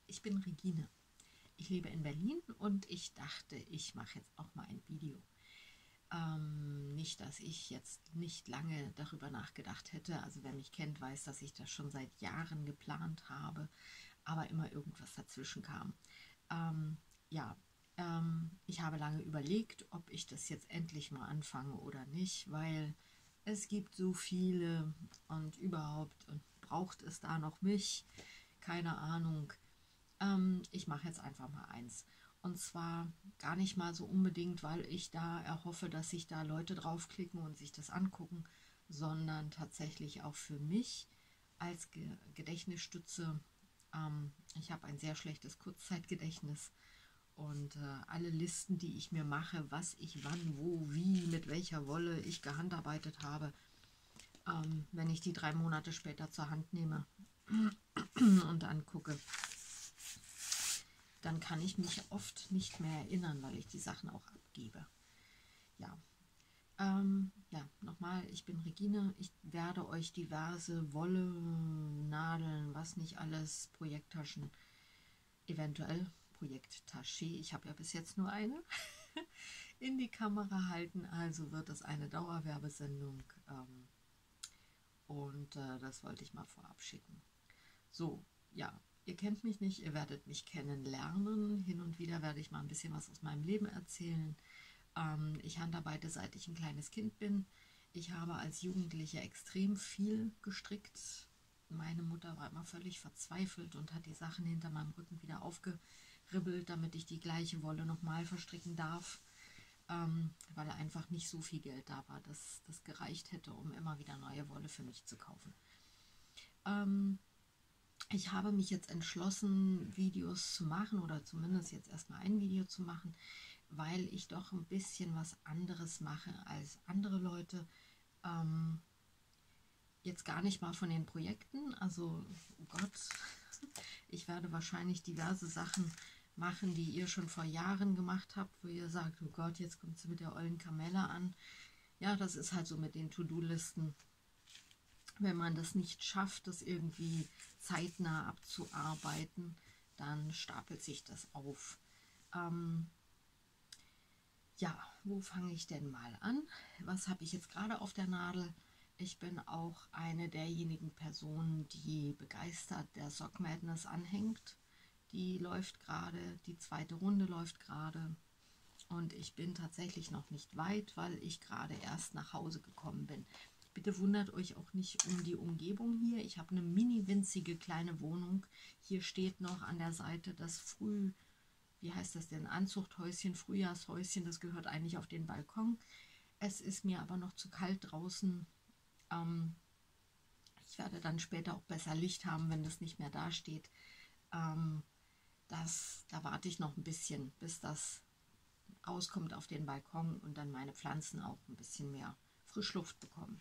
Ich bin Regine. Ich lebe in Berlin und ich dachte, ich mache jetzt auch mal ein Video. Nicht, dass ich jetzt nicht lange darüber nachgedacht hätte. Also wer mich kennt, weiß, dass ich das schon seit Jahren geplant habe, aber immer irgendwas dazwischen kam. Ja, ich habe lange überlegt, ob ich das jetzt endlich mal anfange oder nicht, weil es gibt so viele und überhaupt und braucht es da noch mich? Keine Ahnung. Ich mache jetzt einfach mal eins. Und zwar gar nicht mal so unbedingt, weil ich da erhoffe, dass sich da Leute draufklicken und sich das angucken, sondern tatsächlich auch für mich als Gedächtnisstütze. Ich habe ein sehr schlechtes Kurzzeitgedächtnis und alle Listen, die ich mir mache, was ich wann, wo, wie, mit welcher Wolle ich gehandarbeitet habe, wenn ich die 3 Monate später zur Hand nehme und angucke, dann kann ich mich oft nicht mehr erinnern, weil ich die Sachen auch abgebe. Ja, ja, nochmal, ich bin Regine. Ich werde euch diverse Wolle, Nadeln, was nicht alles, Projekttaschen, eventuell Projekttasche, ich habe ja bis jetzt nur eine, in die Kamera halten. Also wird es eine Dauerwerbesendung und das wollte ich mal vorab schicken. So, ja, ihr kennt mich nicht, ihr werdet mich kennenlernen. Hin und wieder werde ich mal ein bisschen was aus meinem Leben erzählen. Ich handarbeite, seit ich ein kleines Kind bin. Ich habe als Jugendliche extrem viel gestrickt. Meine Mutter war immer völlig verzweifelt und hat die Sachen hinter meinem Rücken wieder aufgeribbelt, damit ich die gleiche Wolle nochmal verstricken darf, weil einfach nicht so viel Geld da war, dass das gereicht hätte, um immer wieder neue Wolle für mich zu kaufen. Ich habe mich jetzt entschlossen, Videos zu machen oder zumindest jetzt erstmal ein Video zu machen, weil ich doch ein bisschen was anderes mache als andere Leute. Jetzt gar nicht mal von den Projekten, also oh Gott, ich werde wahrscheinlich diverse Sachen machen, die ihr schon vor Jahren gemacht habt, wo ihr sagt, oh Gott, jetzt kommt sie mit der ollen Kamelle an. Ja, das ist halt so mit den To-Do-Listen. Wenn man das nicht schafft, das irgendwie zeitnah abzuarbeiten, dann stapelt sich das auf. Ja, wo fange ich denn mal an? Was habe ich jetzt gerade auf der Nadel? Ich bin auch eine derjenigen Personen, die begeistert der Sock Madness anhängt. Die läuft gerade, die zweite Runde läuft gerade. Und ich bin tatsächlich noch nicht weit, weil ich gerade erst nach Hause gekommen bin. Bitte wundert euch auch nicht um die Umgebung hier. Ich habe eine mini winzige kleine Wohnung. Hier steht noch an der Seite das wie heißt das denn, Anzuchthäuschen, Frühjahrshäuschen. Das gehört eigentlich auf den Balkon. Es ist mir aber noch zu kalt draußen. Ich werde dann später auch besser Licht haben, wenn das nicht mehr da steht. Da warte ich noch ein bisschen, bis das rauskommt auf den Balkon und dann meine Pflanzen auch ein bisschen mehr Frischluft bekommen.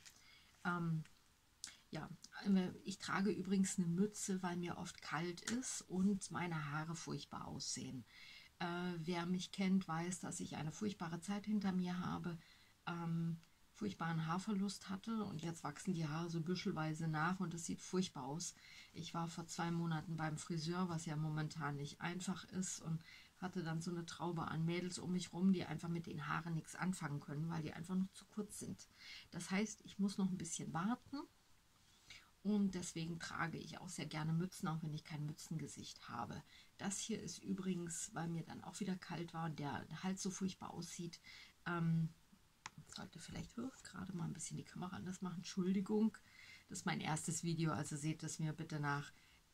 Ja, ich trage übrigens eine Mütze, weil mir oft kalt ist und meine Haare furchtbar aussehen. Wer mich kennt, weiß, dass ich eine furchtbare Zeit hinter mir habe, furchtbaren Haarverlust hatte und jetzt wachsen die Haare so büschelweise nach und es sieht furchtbar aus. Ich war vor 2 Monaten beim Friseur, was ja momentan nicht einfach ist, und hatte dann so eine Traube an Mädels um mich rum, die einfach mit den Haaren nichts anfangen können, weil die einfach noch zu kurz sind. Das heißt, ich muss noch ein bisschen warten und deswegen trage ich auch sehr gerne Mützen, auch wenn ich kein Mützengesicht habe. Das hier ist übrigens, weil mir dann auch wieder kalt war und der Hals so furchtbar aussieht, sollte vielleicht gerade mal ein bisschen die Kamera anders machen, Entschuldigung, das ist mein erstes Video, also seht es mir bitte nach.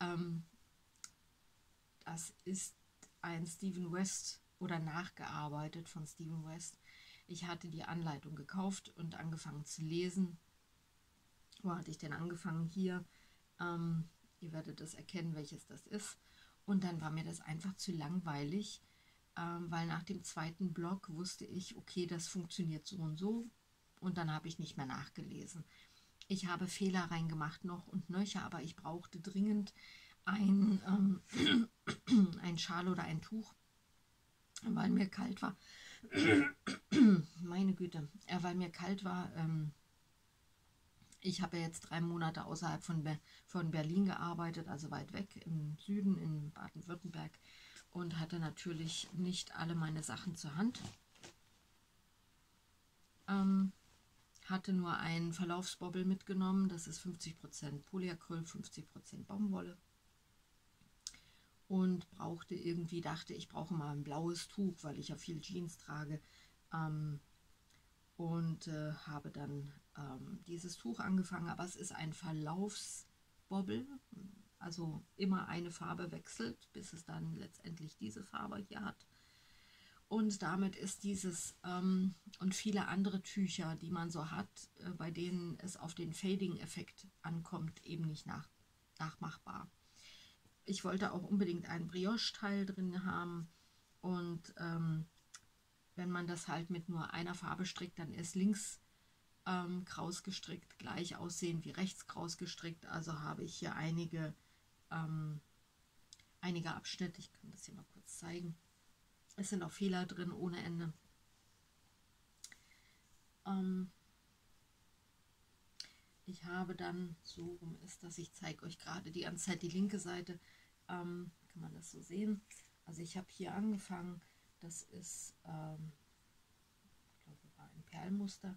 Das ist ein Steven West oder nachgearbeitet von Steven West. Ich hatte die Anleitung gekauft und angefangen zu lesen. Wo hatte ich denn angefangen? Hier. Ihr werdet es erkennen, welches das ist. Und dann war mir das einfach zu langweilig, weil nach dem zweiten Block wusste ich, okay, das funktioniert so und so. Und dann habe ich nicht mehr nachgelesen. Ich habe Fehler reingemacht noch und nöcher, aber ich brauchte dringend ein Schal oder ein Tuch, weil mir kalt war. Meine Güte, weil mir kalt war. Ich habe ja jetzt 3 Monate außerhalb von Berlin gearbeitet, also weit weg im Süden, in Baden-Württemberg, und hatte natürlich nicht alle meine Sachen zur Hand. Hatte nur einen Verlaufsbobbel mitgenommen, das ist 50% Polyacryl, 50% Baumwolle. Und brauchte irgendwie, dachte ich, brauche mal ein blaues Tuch, weil ich ja viel Jeans trage. Und habe dann dieses Tuch angefangen, aber es ist ein Verlaufsbobbel, also immer eine Farbe wechselt, bis es dann letztendlich diese Farbe hier hat. Und damit ist dieses und viele andere Tücher, die man so hat, bei denen es auf den Fading-Effekt ankommt, eben nicht nachmachbar. Ich wollte auch unbedingt einen Brioche-Teil drin haben, und wenn man das halt mit nur einer Farbe strickt, dann ist links kraus gestrickt gleich aussehen wie rechts kraus gestrickt. Also habe ich hier einige Abschnitte. Ich kann das hier mal kurz zeigen. Es sind auch Fehler drin ohne Ende. Ich habe dann, so rum ist das, ich zeige euch gerade die ganze Zeit die linke Seite, kann man das so sehen. Also ich habe hier angefangen, das ist, ich glaube, war ein Perlmuster.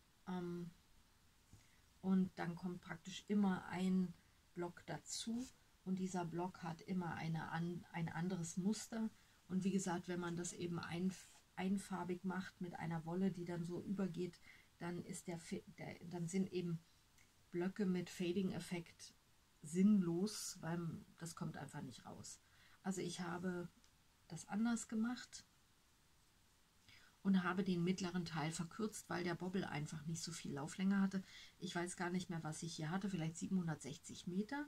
Und dann kommt praktisch immer ein Block dazu, und dieser Block hat immer ein anderes Muster. Und wie gesagt, wenn man das eben einfarbig macht mit einer Wolle, die dann so übergeht, dann dann sind eben Blöcke mit Fading-Effekt sinnlos, weil das kommt einfach nicht raus. Also ich habe das anders gemacht und habe den mittleren Teil verkürzt, weil der Bobbel einfach nicht so viel Lauflänge hatte. Ich weiß gar nicht mehr, was ich hier hatte, vielleicht 760 Meter.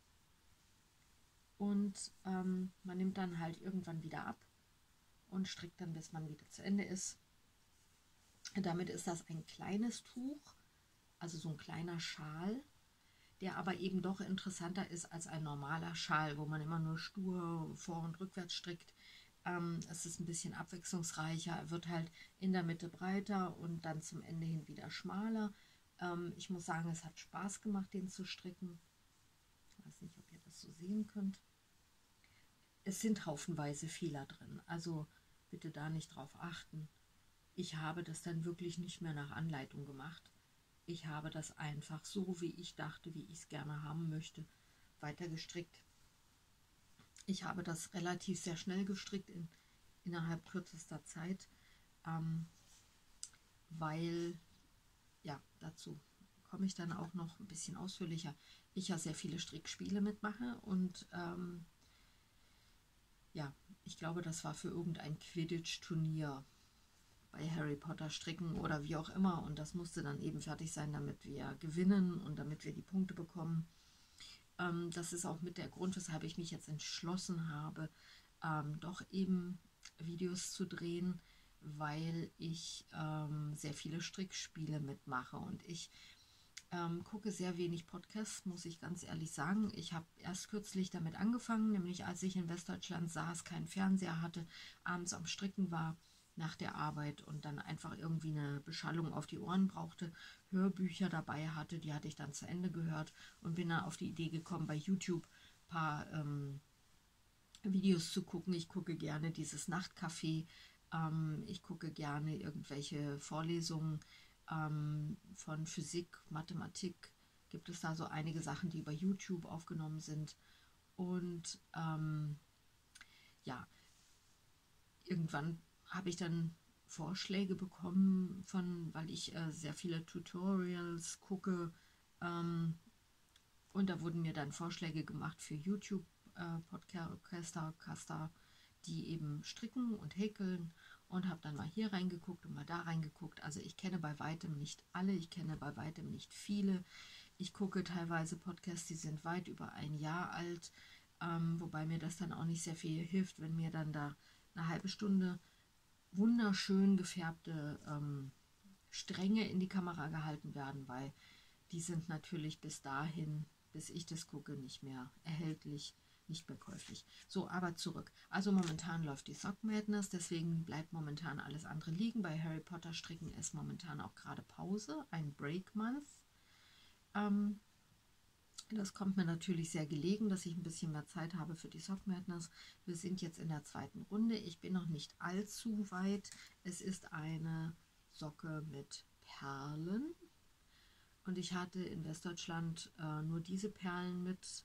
Und man nimmt dann halt irgendwann wieder ab und strickt dann, bis man wieder zu Ende ist. Damit ist das ein kleines Tuch, also so ein kleiner Schal, der aber eben doch interessanter ist als ein normaler Schal, wo man immer nur stur vor- und rückwärts strickt. Es ist ein bisschen abwechslungsreicher, er wird halt in der Mitte breiter und dann zum Ende hin wieder schmaler. Ich muss sagen, es hat Spaß gemacht, den zu stricken. Ich weiß nicht, ob ihr das so sehen könnt. Es sind haufenweise Fehler drin, also bitte da nicht drauf achten. Ich habe das dann wirklich nicht mehr nach Anleitung gemacht. Ich habe das einfach so, wie ich dachte, wie ich es gerne haben möchte, weiter gestrickt. Ich habe das relativ sehr schnell gestrickt, innerhalb kürzester Zeit, weil, ja, dazu komme ich dann auch noch ein bisschen ausführlicher. Ich ja sehr viele Strickspiele mitmache, und ja, ich glaube, das war für irgendein Quidditch-Turnier bei Harry Potter stricken oder wie auch immer, und das musste dann eben fertig sein, damit wir gewinnen und damit wir die Punkte bekommen. Das ist auch mit der Grund, weshalb ich mich jetzt entschlossen habe, doch eben Videos zu drehen, weil ich sehr viele Strickspiele mitmache, und ich gucke sehr wenig Podcasts, muss ich ganz ehrlich sagen. Ich habe erst kürzlich damit angefangen, nämlich als ich in Westdeutschland saß, keinen Fernseher hatte, abends am Stricken war nach der Arbeit und dann einfach irgendwie eine Beschallung auf die Ohren brauchte, Hörbücher dabei hatte, die hatte ich dann zu Ende gehört und bin dann auf die Idee gekommen, bei YouTube ein paar Videos zu gucken. Ich gucke gerne dieses Nachtcafé, ich gucke gerne irgendwelche Vorlesungen von Physik, Mathematik. Gibt es da so einige Sachen, die über YouTube aufgenommen sind. Und ja, irgendwann habe ich dann Vorschläge bekommen, weil ich sehr viele Tutorials gucke, und da wurden mir dann Vorschläge gemacht für YouTube Podcaster, die eben stricken und häkeln, und habe dann mal hier reingeguckt und mal da reingeguckt. Also ich kenne bei weitem nicht alle, ich kenne bei weitem nicht viele. Ich gucke teilweise Podcasts, die sind weit über ein Jahr alt, wobei mir das dann auch nicht sehr viel hilft, wenn mir dann da eine halbe Stunde wunderschön gefärbte Stränge in die Kamera gehalten werden, weil die sind natürlich bis dahin, bis ich das gucke, nicht mehr erhältlich, nicht mehr käuflich. So, aber zurück. Also momentan läuft die Sock Madness, deswegen bleibt momentan alles andere liegen. Bei Harry Potter stricken ist momentan auch gerade Pause, ein Break Month. Das kommt mir natürlich sehr gelegen, dass ich ein bisschen mehr Zeit habe für die Sock Madness. Wir sind jetzt in der zweiten Runde. Ich bin noch nicht allzu weit. Es ist eine Socke mit Perlen. Und ich hatte in Westdeutschland nur diese Perlen mit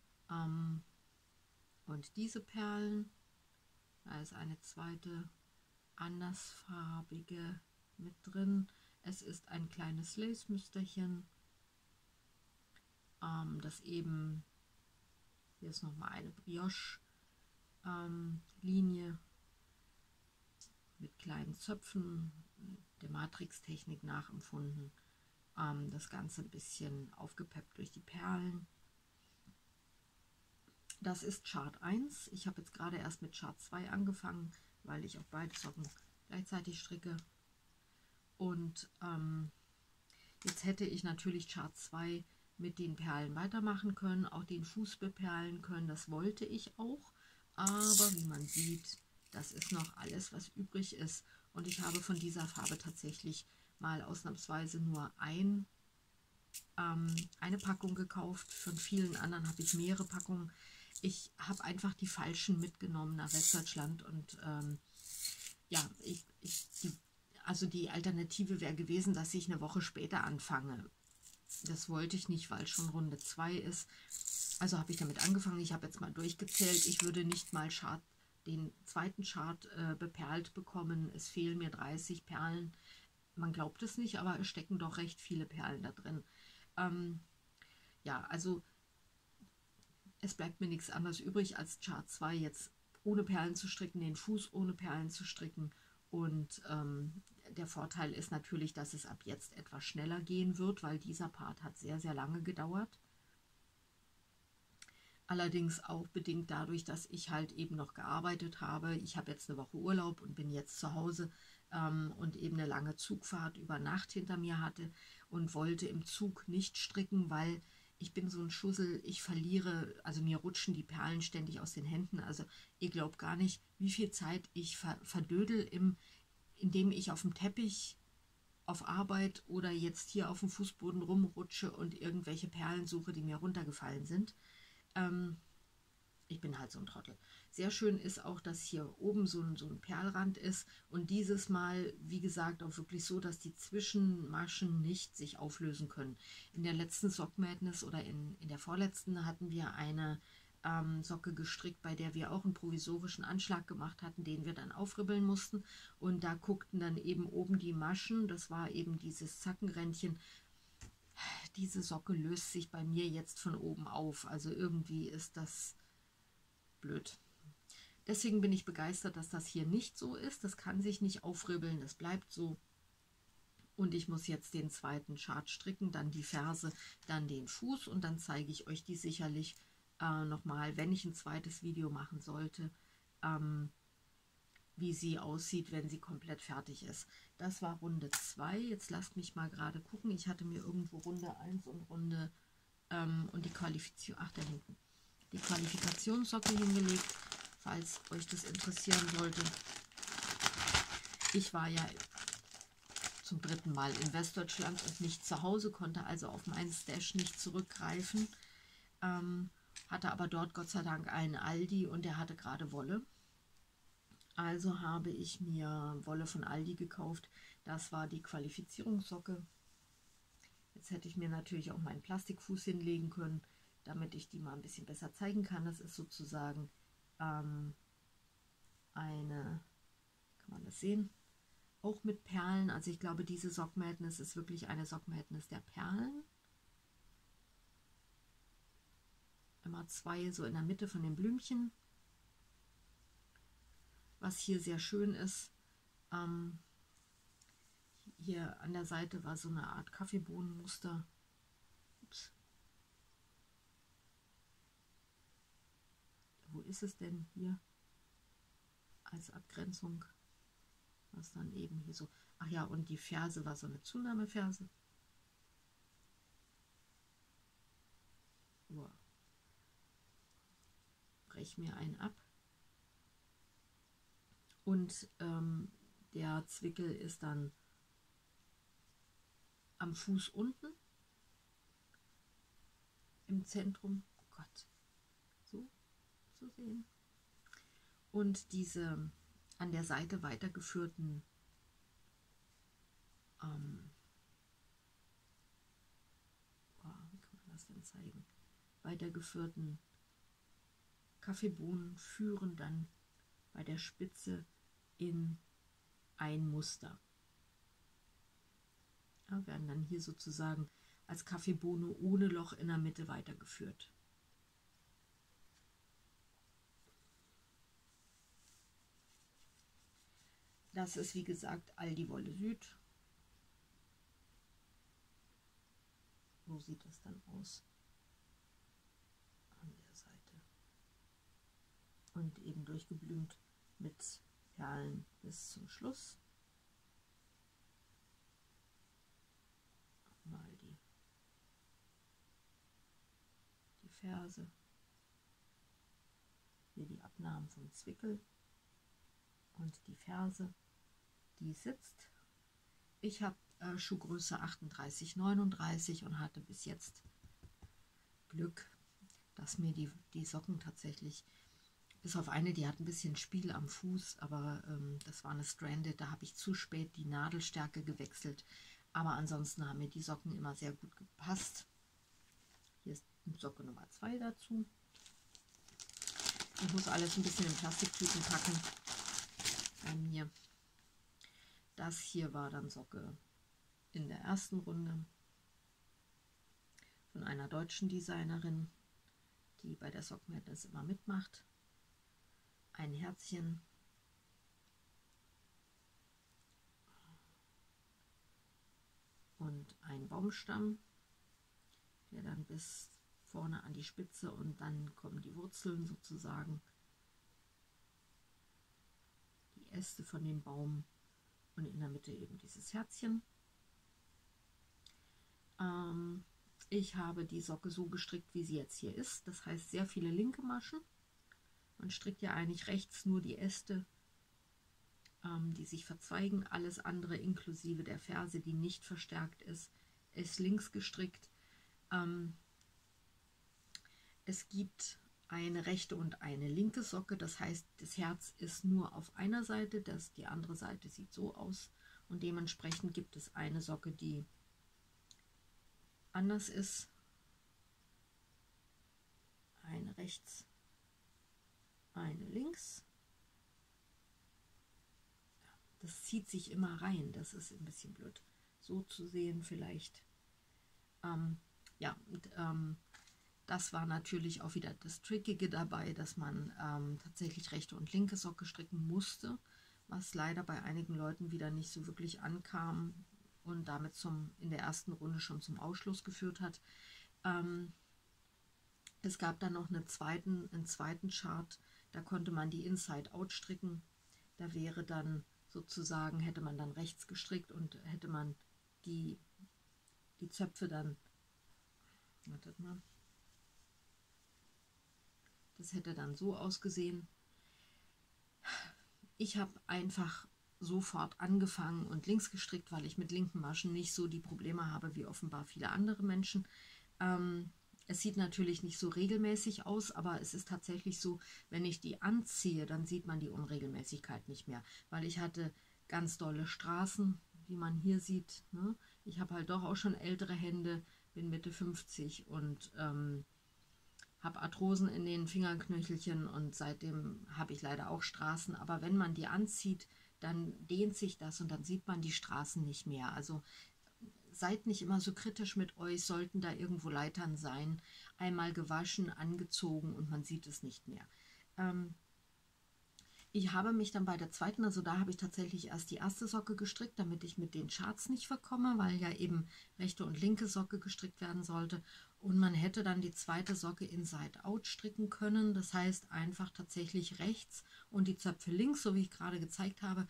und diese Perlen. Da ist eine zweite andersfarbige mit drin. Es ist ein kleines Lace-Müsterchen, das eben, hier ist nochmal eine Brioche-Linie mit kleinen Zöpfen, der Matrix-Technik nachempfunden. Das Ganze ein bisschen aufgepeppt durch die Perlen. Das ist Chart 1. Ich habe jetzt gerade erst mit Chart 2 angefangen, weil ich auch beide Socken gleichzeitig stricke. Und jetzt hätte ich natürlich Chart 2 mit den Perlen weitermachen können, auch den Fuß beperlen können. Das wollte ich auch. Aber wie man sieht, das ist noch alles, was übrig ist. Und ich habe von dieser Farbe tatsächlich mal ausnahmsweise nur eine Packung gekauft. Von vielen anderen habe ich mehrere Packungen. Ich habe einfach die falschen mitgenommen nach Westdeutschland und ja, also die Alternative wäre gewesen, dass ich eine Woche später anfange. Das wollte ich nicht, weil schon Runde 2 ist. Also habe ich damit angefangen. Ich habe jetzt mal durchgezählt. Ich würde nicht mal den zweiten Chart beperlt bekommen. Es fehlen mir 30 Perlen. Man glaubt es nicht, aber es stecken doch recht viele Perlen da drin. Ja, also es bleibt mir nichts anderes übrig, als Chart 2 jetzt ohne Perlen zu stricken, den Fuß ohne Perlen zu stricken. Und der Vorteil ist natürlich, dass es ab jetzt etwas schneller gehen wird, weil dieser Part hat sehr, sehr lange gedauert. Allerdings auch bedingt dadurch, dass ich halt eben noch gearbeitet habe. Ich habe jetzt eine Woche Urlaub und bin jetzt zu Hause und eben eine lange Zugfahrt über Nacht hinter mir hatte und wollte im Zug nicht stricken, weil ich bin so ein Schussel, ich verliere, also mir rutschen die Perlen ständig aus den Händen. Also ihr glaubt gar nicht, wie viel Zeit ich verdödel, indem ich auf dem Teppich auf Arbeit oder jetzt hier auf dem Fußboden rumrutsche und irgendwelche Perlen suche, die mir runtergefallen sind. Ich bin halt so ein Trottel. Sehr schön ist auch, dass hier oben so ein Perlrand ist und dieses Mal, wie gesagt, auch wirklich so, dass die Zwischenmaschen nicht sich auflösen können. In der letzten Sock Madness oder in der vorletzten hatten wir eine Socke gestrickt, bei der wir auch einen provisorischen Anschlag gemacht hatten, den wir dann aufribbeln mussten. Und da guckten dann eben oben die Maschen, das war eben dieses Zackenrändchen. Diese Socke löst sich bei mir jetzt von oben auf. Also irgendwie ist das blöd. Deswegen bin ich begeistert, dass das hier nicht so ist. Das kann sich nicht aufribbeln, das bleibt so. Und ich muss jetzt den zweiten Chart stricken, dann die Ferse, dann den Fuß und dann zeige ich euch die sicherlich nochmal, wenn ich ein zweites Video machen sollte, wie sie aussieht, wenn sie komplett fertig ist. Das war Runde 2. Jetzt lasst mich mal gerade gucken. Ich hatte mir irgendwo Runde 1 und Runde und die Qualifikation, ach da hinten, die Qualifikationssocke hingelegt, falls euch das interessieren sollte. Ich war ja zum 3. Mal in Westdeutschland und nicht zu Hause, konnte also auf meinen Stash nicht zurückgreifen, hatte aber dort Gott sei Dank einen Aldi und der hatte gerade Wolle. Also habe ich mir Wolle von Aldi gekauft. Das war die Qualifizierungssocke. Jetzt hätte ich mir natürlich auch meinen Plastikfuß hinlegen können, damit ich die mal ein bisschen besser zeigen kann. Das ist sozusagen eine, kann man das sehen, auch mit Perlen. Also ich glaube, diese Sock Madness ist wirklich eine Sock Madness der Perlen. Immer 2 so in der Mitte von den Blümchen. Was hier sehr schön ist, hier an der Seite war so eine Art Kaffeebohnenmuster. Ups. Wo ist es denn hier als Abgrenzung? Was dann eben hier so, ach ja, und die Ferse war so eine Zunahmeferse. Wow. Brech mir einen ab. Und der Zwickel ist dann am Fuß unten. im Zentrum, oh Gott, so zu sehen. Und diese an der Seite weitergeführten wie kann man das denn zeigen? Weitergeführten Kaffeebohnen führen dann bei der Spitze in ein Muster. Ja, werden dann hier sozusagen als Kaffeebohne ohne Loch in der Mitte weitergeführt. Das ist wie gesagt Aldi Wolle Süd. So sieht das dann aus an der Seite. Und eben durchgeblümt mit Perlen bis zum Schluss. Mal die Ferse. Hier die Abnahmen vom Zwickel. Und die Ferse, die sitzt. Ich habe Schuhgröße 38, 39 und hatte bis jetzt Glück, dass mir die Socken tatsächlich, bis auf eine, die hat ein bisschen Spiel am Fuß, aber das war eine Stranded, da habe ich zu spät die Nadelstärke gewechselt. Aber ansonsten haben mir die Socken immer sehr gut gepasst. Hier ist Socke Nummer 2 dazu. Ich muss alles ein bisschen in Plastiktüten packen bei mir. Das hier war dann Socke in der ersten Runde von einer deutschen Designerin, die bei der Sock Madness immer mitmacht. Ein Herzchen. Und ein Baumstamm, der dann bis vorne an die Spitze und dann kommen die Wurzeln sozusagen, die Äste von dem Baum und in der Mitte eben dieses Herzchen. Ich habe die Socke so gestrickt, wie sie jetzt hier ist, das heißt sehr viele linke Maschen. Man strickt ja eigentlich rechts nur die Äste, die sich verzweigen, alles andere inklusive der Ferse, die nicht verstärkt ist links gestrickt. Es gibt eine rechte und eine linke Socke, das heißt, das Herz ist nur auf einer Seite, die andere Seite sieht so aus und dementsprechend gibt es eine Socke, die anders ist. Eine rechts, eine links. Das zieht sich immer rein, das ist ein bisschen blöd. So zu sehen vielleicht. Ja, und das war natürlich auch wieder das Trickige dabei, dass man tatsächlich rechte und linke Socke stricken musste, was leider bei einigen Leuten wieder nicht so wirklich ankam und damit in der ersten Runde schon zum Ausschluss geführt hat. Es gab dann noch einen zweiten Chart, da konnte man die Inside-Out stricken. Da wäre dann sozusagen, hätte man dann rechts gestrickt und hätte man die Zöpfe dann, wartet mal, das hätte dann so ausgesehen. Ich habe einfach sofort angefangen und links gestrickt, weil ich mit linken Maschen nicht so die Probleme habe wie offenbar viele andere Menschen. Es sieht natürlich nicht so regelmäßig aus, aber es ist tatsächlich so, wenn ich die anziehe, dann sieht man die Unregelmäßigkeit nicht mehr, weil ich hatte ganz dolle Straßen, wie man hier sieht. Ne? Ich habe halt doch auch schon ältere Hände, bin Mitte 50 und habe Arthrosen in den Fingerknöchelchen und seitdem habe ich leider auch Straßen. Aber wenn man die anzieht, dann dehnt sich das und dann sieht man die Straßen nicht mehr. Also seid nicht immer so kritisch mit euch, sollten da irgendwo Leitern sein, einmal gewaschen, angezogen und man sieht es nicht mehr. Ich habe mich dann bei der zweiten, also da habe ich tatsächlich erst die erste Socke gestrickt, damit ich mit den Charts nicht verkomme, weil ja eben rechte und linke Socke gestrickt werden sollte. Und man hätte dann die zweite Socke Inside Out stricken können, das heißt einfach tatsächlich rechts und die Zöpfe links, so wie ich gerade gezeigt habe.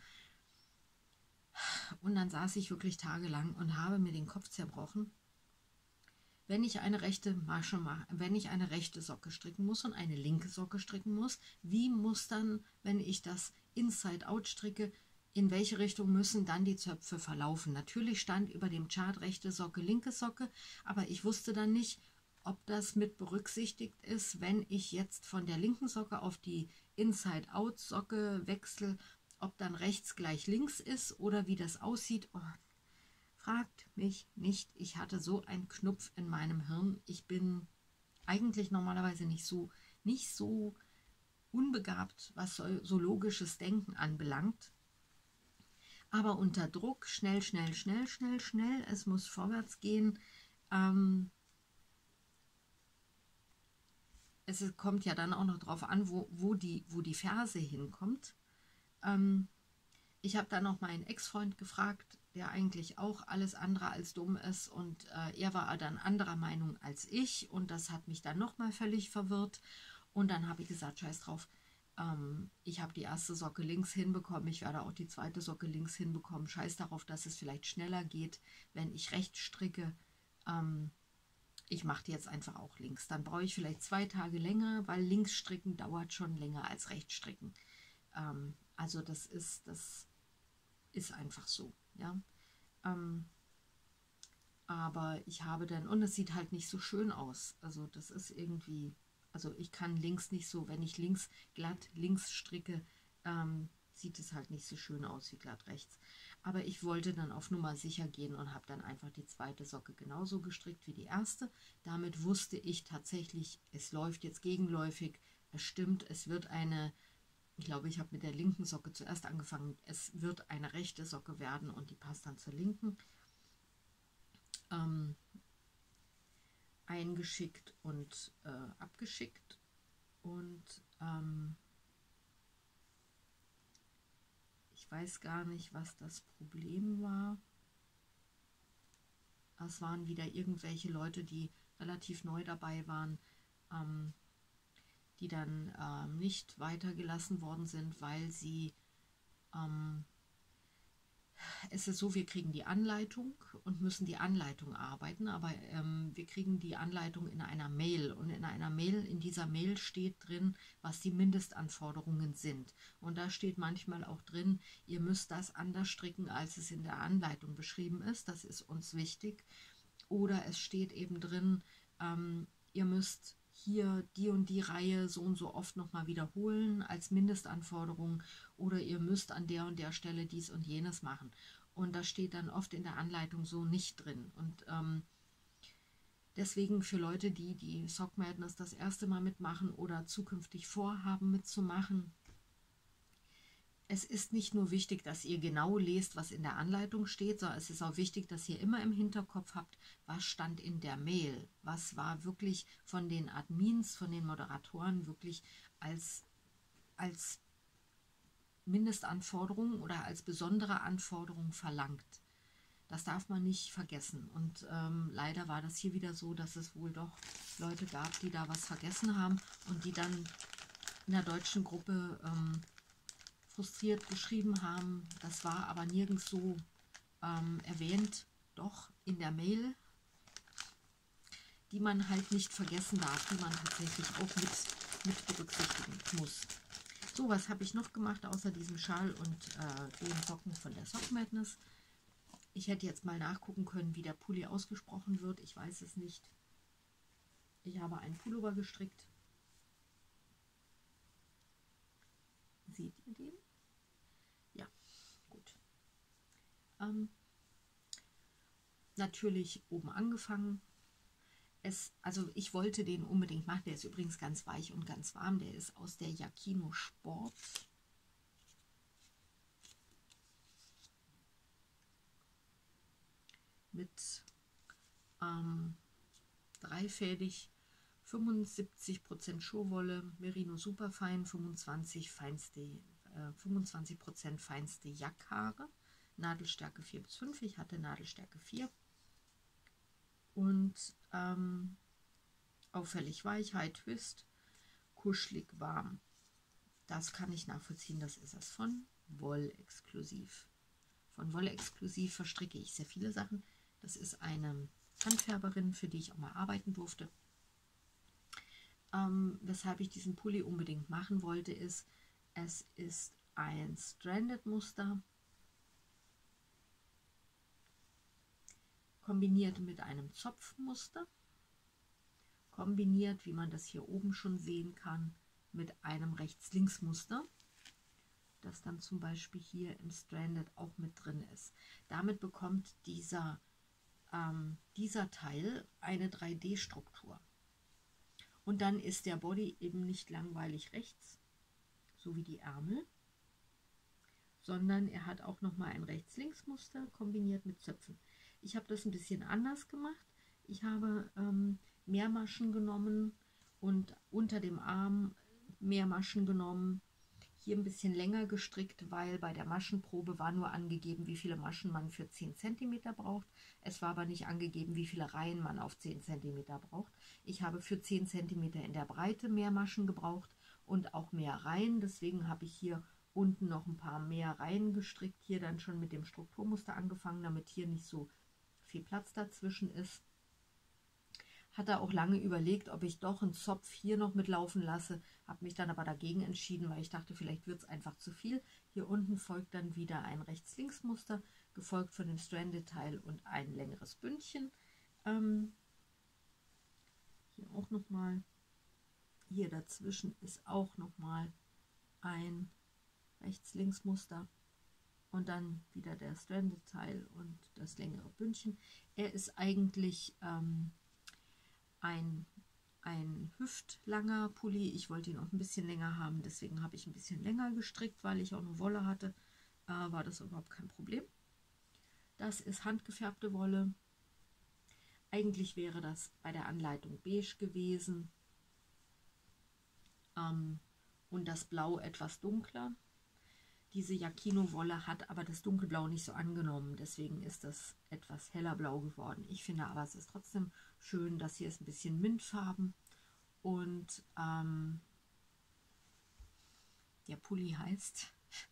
Und dann saß ich wirklich tagelang und habe mir den Kopf zerbrochen, wenn ich eine rechte Masche mache, wenn ich eine rechte Socke stricken muss und eine linke Socke stricken muss, wie muss dann, wenn ich das Inside Out stricke, in welche Richtung müssen dann die Zöpfe verlaufen? Natürlich stand über dem Chart rechte Socke, linke Socke, aber ich wusste dann nicht, ob das mit berücksichtigt ist, wenn ich jetzt von der linken Socke auf die Inside-Out-Socke wechsle, ob dann rechts gleich links ist oder wie das aussieht. Oh, fragt mich nicht. Ich hatte so einen Knupf in meinem Hirn. Ich bin eigentlich normalerweise nicht so unbegabt, was so logisches Denken anbelangt. Aber unter Druck, schnell, schnell, schnell, schnell, schnell, es muss vorwärts gehen. Es kommt ja dann auch noch drauf an, wo die Ferse hinkommt. Ich habe dann noch meinen Ex-Freund gefragt, der eigentlich auch alles andere als dumm ist, und er war dann anderer Meinung als ich, und das hat mich dann nochmal völlig verwirrt. Und dann habe ich gesagt, scheiß drauf, ich habe die erste Socke links hinbekommen, ich werde auch die zweite Socke links hinbekommen. Scheiß darauf, dass es vielleicht schneller geht, wenn ich rechts stricke. Ich mache die jetzt einfach auch links. Dann brauche ich vielleicht 2 Tage länger, weil links stricken dauert schon länger als rechts stricken. Also das ist einfach so, ja. Aber ich habe dann, und es sieht halt nicht so schön aus. Also das ist irgendwie, also ich kann links nicht so, wenn ich glatt links stricke, sieht es halt nicht so schön aus wie glatt rechts. Aber ich wollte dann auf Nummer sicher gehen und habe dann einfach die zweite Socke genauso gestrickt wie die erste. Damit wusste ich tatsächlich, es läuft jetzt gegenläufig, es stimmt, es wird eine, ich glaube, ich habe mit der linken Socke zuerst angefangen, es wird eine rechte Socke werden und die passt dann zur linken. Eingeschickt und abgeschickt, und ich weiß gar nicht, was das Problem war. Es waren wieder irgendwelche Leute, die relativ neu dabei waren, die dann nicht weitergelassen worden sind, weil sie es ist so, wir kriegen die Anleitung und müssen die Anleitung arbeiten, aber wir kriegen die Anleitung in einer Mail, und in dieser Mail steht drin, was die Mindestanforderungen sind. Und da steht manchmal auch drin, ihr müsst das anders stricken, als es in der Anleitung beschrieben ist. Das ist uns wichtig. Oder es steht eben drin, ihr müsst hier die und die Reihe so und so oft nochmal wiederholen als Mindestanforderung, oder ihr müsst an der und der Stelle dies und jenes machen. Und das steht dann oft in der Anleitung so nicht drin. Und deswegen für Leute, die Sock Madness das erste Mal mitmachen oder zukünftig vorhaben mitzumachen, es ist nicht nur wichtig, dass ihr genau lest, was in der Anleitung steht, sondern es ist auch wichtig, dass ihr immer im Hinterkopf habt, was stand in der Mail, was war wirklich von den Admins, von den Moderatoren wirklich als Mindestanforderung oder als besondere Anforderung verlangt. Das darf man nicht vergessen. Und leider war das hier wieder so, dass es wohl doch Leute gab, die da was vergessen haben und die dann in der deutschen Gruppe frustriert geschrieben haben. Das war aber nirgends so erwähnt, doch in der Mail, die man halt nicht vergessen darf, die man tatsächlich auch mit berücksichtigen muss. So, was habe ich noch gemacht außer diesem Schal und den Socken von der Sock Madness? Ich hätte jetzt mal nachgucken können, wie der Pulli ausgesprochen wird. Ich weiß es nicht. Ich habe einen Pullover gestrickt. Seht ihr den? Ja, gut. Natürlich oben angefangen. Also ich wollte den unbedingt machen. Der ist übrigens ganz weich und ganz warm. Der ist aus der Yakino Sport. Mit dreifädig, 75% Schurwolle, Merino Superfein, 25% feinste Jackhaare, Nadelstärke 4 bis 5, ich hatte Nadelstärke 4. Und auffällig weich, High Twist, kuschelig warm. Das kann ich nachvollziehen, das ist es von Wolle Exklusiv. Von Wolle Exklusiv verstricke ich sehr viele Sachen. Das ist eine Handfärberin, für die ich auch mal arbeiten durfte. Weshalb ich diesen Pulli unbedingt machen wollte, ist, es ist ein Stranded Muster, kombiniert mit einem Zopfmuster. kombiniert, wie man das hier oben schon sehen kann, mit einem Rechts-Links-Muster, das dann zum Beispiel hier im Stranded auch mit drin ist. Damit bekommt dieser Teil eine 3D-Struktur. Und dann ist der Body eben nicht langweilig rechts, so wie die Ärmel, sondern er hat auch nochmal ein Rechts-Links-Muster kombiniert mit Zöpfen. Ich habe das ein bisschen anders gemacht. Ich habe mehr Maschen genommen und unter dem Arm mehr Maschen genommen. Hier ein bisschen länger gestrickt, weil bei der Maschenprobe war nur angegeben, wie viele Maschen man für 10 cm braucht. Es war aber nicht angegeben, wie viele Reihen man auf 10 cm braucht. Ich habe für 10 cm in der Breite mehr Maschen gebraucht und auch mehr Reihen. Deswegen habe ich hier unten noch ein paar mehr Reihen gestrickt. Hier dann schon mit dem Strukturmuster angefangen, damit hier nicht so viel Platz dazwischen ist. Hatte auch lange überlegt, ob ich doch einen Zopf hier noch mitlaufen lasse, habe mich dann aber dagegen entschieden, weil ich dachte, vielleicht wird es einfach zu viel. Hier unten folgt dann wieder ein Rechts-Links-Muster, gefolgt von dem Stranded-Teil und ein längeres Bündchen. Hier auch nochmal, hier dazwischen ist auch nochmal ein Rechts-Links-Muster. Und dann wieder der Stranded-Teil und das längere Bündchen. Er ist eigentlich ein hüftlanger Pulli. Ich wollte ihn auch ein bisschen länger haben, deswegen habe ich ein bisschen länger gestrickt, weil ich auch eine Wolle hatte. War das überhaupt kein Problem. Das ist handgefärbte Wolle. Eigentlich wäre das bei der Anleitung beige gewesen und das Blau etwas dunkler. Diese Jacquino-Wolle hat aber das Dunkelblau nicht so angenommen, deswegen ist das etwas heller blau geworden. Ich finde aber, es ist trotzdem schön, das hier ist ein bisschen Mintfarben und der Pulli heißt,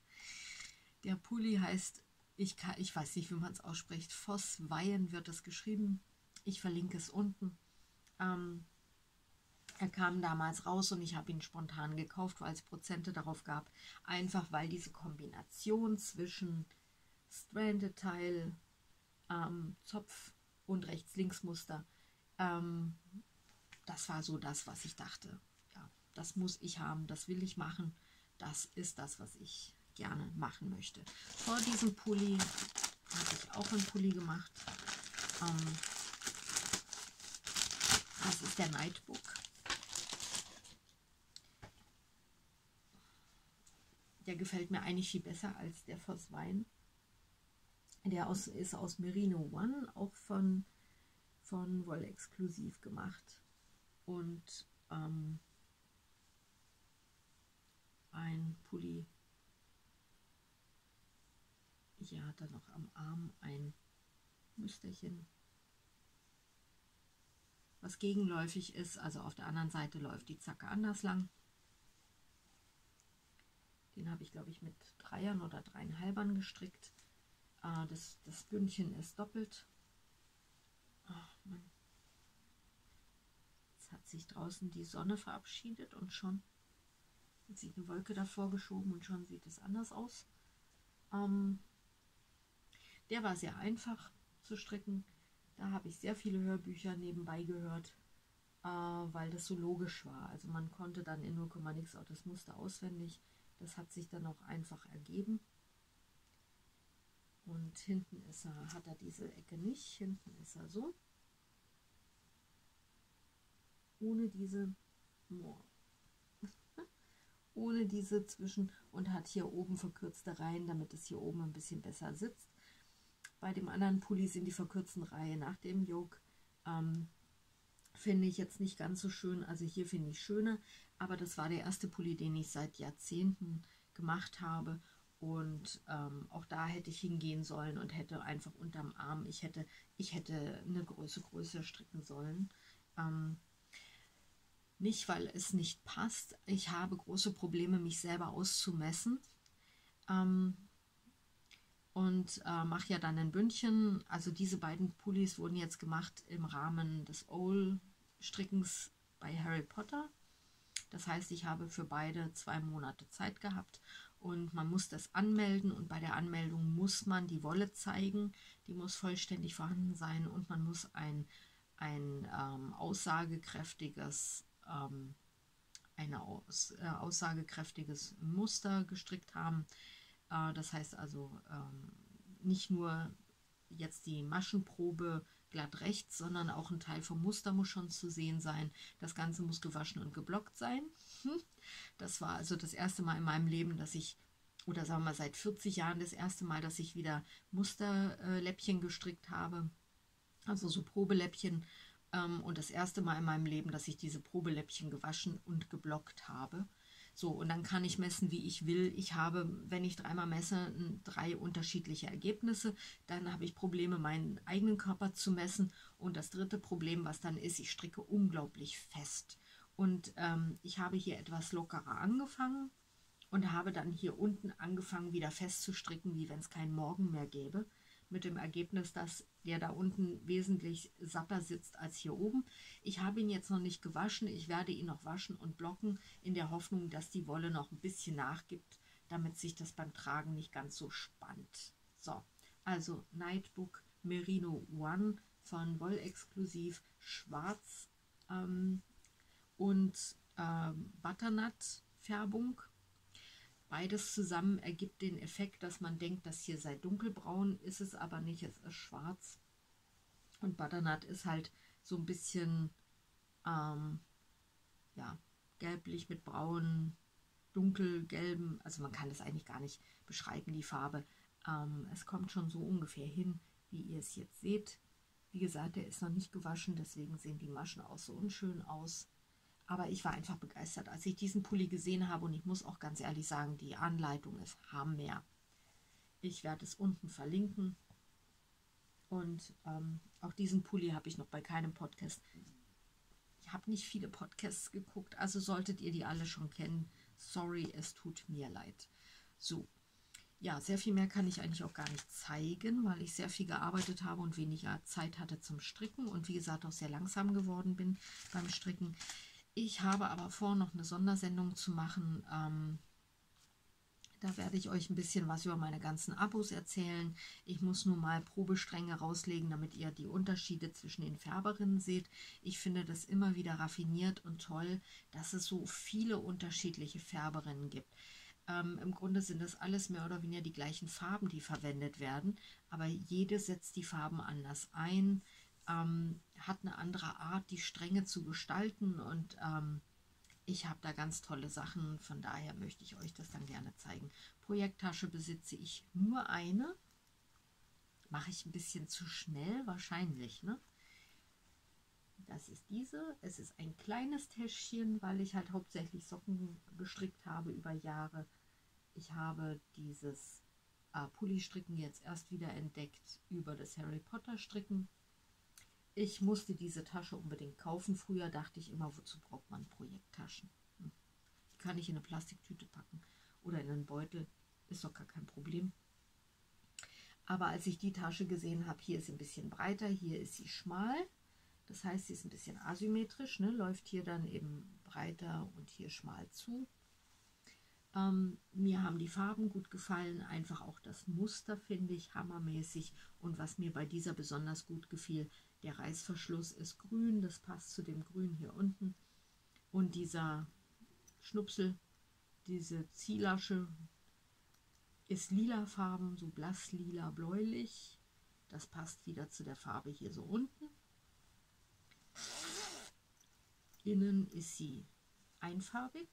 ich weiß nicht, wie man es ausspricht, Vossweien wird es geschrieben. Ich verlinke es unten. Er kam damals raus und ich habe ihn spontan gekauft, weil es Prozente darauf gab. Einfach weil diese Kombination zwischen Stranded-Teil, Zopf und Rechts-Links-Muster, das war so das, was ich dachte. Ja, das muss ich haben, das will ich machen. Das ist das, was ich gerne machen möchte. Vor diesem Pulli habe ich auch einen Pulli gemacht. Das ist der Nightbook. Der gefällt mir eigentlich viel besser als der Vossweien. Der ist aus Merino One, auch von Wolle Exklusiv gemacht. Und ein Pulli. Hier hat er noch am Arm ein Müsterchen, was gegenläufig ist. Also auf der anderen Seite läuft die Zacke anders lang. Den habe ich, glaube ich, mit 3ern oder 3,5ern gestrickt. Das Bündchen ist doppelt. Jetzt hat sich draußen die Sonne verabschiedet und schon hat sich eine Wolke davor geschoben und schon sieht es anders aus. Der war sehr einfach zu stricken. Da habe ich sehr viele Hörbücher nebenbei gehört, weil das so logisch war. Also man konnte dann in 0, nix auch das Muster auswendig. Das hat sich dann auch einfach ergeben. Und hinten hat er diese Ecke nicht. Hinten ist er so. Ohne diese zwischen und hat hier oben verkürzte Reihen, damit es hier oben ein bisschen besser sitzt. Bei dem anderen Pulli sind die verkürzten Reihen nach dem Yoke. Finde ich jetzt nicht ganz so schön. Also hier finde ich schöner. Aber das war der erste Pulli, den ich seit Jahrzehnten gemacht habe. Und auch da hätte ich hingehen sollen und hätte einfach unterm Arm, ich hätte eine Größe größer stricken sollen. Nicht, weil es nicht passt. Ich habe große Probleme, mich selber auszumessen. Und mache ja dann ein Bündchen. Also diese beiden Pullis wurden jetzt gemacht im Rahmen des Owl-Strickens bei Harry Potter. Das heißt, ich habe für beide 2 Monate Zeit gehabt und man muss das anmelden und bei der Anmeldung muss man die Wolle zeigen, die muss vollständig vorhanden sein und man muss ein ein aussagekräftiges Muster gestrickt haben. Das heißt also nicht nur jetzt die Maschenprobe glatt rechts, sondern auch ein Teil vom Muster muss schon zu sehen sein. Das Ganze muss gewaschen und geblockt sein. Das war also das erste Mal in meinem Leben, dass ich, oder sagen wir mal seit 40 Jahren das erste Mal, dass ich wieder Musterläppchen gestrickt habe. Also so Probeläppchen. Und das erste Mal in meinem Leben, dass ich diese Probeläppchen gewaschen und geblockt habe. So, und dann kann ich messen, wie ich will. Ich habe, wenn ich dreimal messe, 3 unterschiedliche Ergebnisse. Dann habe ich Probleme, meinen eigenen Körper zu messen. Und das dritte Problem, was dann ist, ich stricke unglaublich fest. Und ich habe hier etwas lockerer angefangen und habe dann hier unten angefangen, wieder festzustricken, wie wenn es keinen Morgen mehr gäbe. Mit dem Ergebnis, dass der da unten wesentlich satter sitzt als hier oben. Ich habe ihn jetzt noch nicht gewaschen. Ich werde ihn noch waschen und blocken, in der Hoffnung, dass die Wolle noch ein bisschen nachgibt, damit sich das beim Tragen nicht ganz so spannt. So, also Nightbook Merino One von Wollexklusiv, schwarz und Butternut-Färbung. Beides zusammen ergibt den Effekt, dass man denkt, das hier sei dunkelbraun, ist es aber nicht, es ist schwarz. Und Butternut ist halt so ein bisschen ja, gelblich mit braun, dunkelgelben, also man kann das eigentlich gar nicht beschreiben, die Farbe. Es kommt schon so ungefähr hin, wie ihr es jetzt seht. Wie gesagt, der ist noch nicht gewaschen, deswegen sehen die Maschen auch so unschön aus. Aber ich war einfach begeistert, als ich diesen Pulli gesehen habe, und ich muss auch ganz ehrlich sagen, die Anleitung ist hammer. Ich werde es unten verlinken. Und auch diesen Pulli habe ich noch bei keinem Podcast. Ich habe nicht viele Podcasts geguckt, also solltet ihr die alle schon kennen. Sorry, es tut mir leid. So, ja, sehr viel mehr kann ich eigentlich auch gar nicht zeigen, weil ich sehr viel gearbeitet habe und weniger Zeit hatte zum Stricken und wie gesagt auch sehr langsam geworden bin beim Stricken. Ich habe aber vor, noch eine Sondersendung zu machen. Da werde ich euch ein bisschen was über meine ganzen Abos erzählen. Ich muss nur mal Probestränge rauslegen, damit ihr die Unterschiede zwischen den Färberinnen seht. Ich finde das immer wieder raffiniert und toll, dass es so viele unterschiedliche Färberinnen gibt. Im Grunde sind das alles mehr oder weniger die gleichen Farben, die verwendet werden, aber jede setzt die Farben anders ein. Hat eine andere Art, die Stränge zu gestalten und ich habe da ganz tolle Sachen, von daher möchte ich euch das dann gerne zeigen. Projekttasche besitze ich nur eine. Mache ich ein bisschen zu schnell, wahrscheinlich, ne? Das ist diese. Es ist ein kleines Täschchen, weil ich halt hauptsächlich Socken gestrickt habe über Jahre. Ich habe dieses Pulli-Stricken jetzt erst wieder entdeckt über das Harry Potter Stricken. Ich musste diese Tasche unbedingt kaufen. Früher dachte ich immer, wozu braucht man Projekttaschen? Die kann ich in eine Plastiktüte packen oder in einen Beutel. Ist doch gar kein Problem. Aber als ich die Tasche gesehen habe, hier ist sie ein bisschen breiter, hier ist sie schmal. Das heißt, sie ist ein bisschen asymmetrisch, ne? Läuft hier dann eben breiter und hier schmal zu. Mir haben die Farben gut gefallen, einfach auch das Muster finde ich hammermäßig. Und was mir bei dieser besonders gut gefiel, der Reißverschluss ist grün, das passt zu dem Grün hier unten. Und dieser Schnupsel, diese Ziehlasche ist lilafarben, so blass lila bläulich. Das passt wieder zu der Farbe hier so unten. Innen ist sie einfarbig,